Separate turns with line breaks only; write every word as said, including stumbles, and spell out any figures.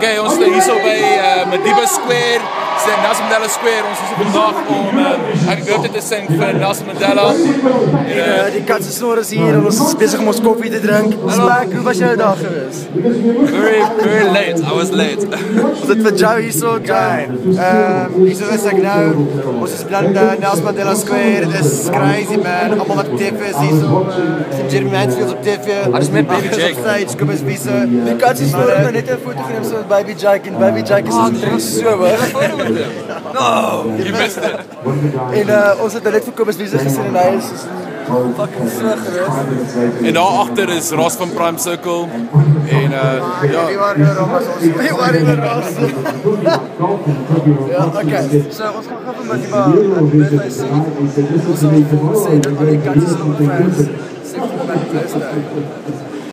Okay, ons is hier so by uh, Madiba Square, Nelson Mandela Square. Ons is hier vandag om uh, ek birthday te sing vir Nelson Mandela.
En uh, die kat se Snor is hier en ons is besig om ons koffie te drink. Spek, hoe was jou dag geweest?
Very, very late. I was late.
Ons het vir Joe hier so, Joe. Ehm, hier so is ek nou. Ons is bland uh, Nelson Mandela Square. It is crazy, man. Allemaal wat op T V is hier so. Ek sien Jeremy Mansfield op T V.
I just met Baby Jake.
Op stage, kom eens wie so. Die kat se Snor het net 'n foto geneem so met Baby Jake en Baby Jake is omtrent so hoog.
No, you missed it.
En uh, ons het net vir Kobus Wiese gesien en hy is fucking so gerust.
En daar agter is Ross van Prime Circle. En uh, ja.
Die waren hier om ons. Die waren hier Ross. Ja, okay. So ons gaan gou met die birthday sing. Ons sal sê dat al die katjies nog fans sê vir my birthday.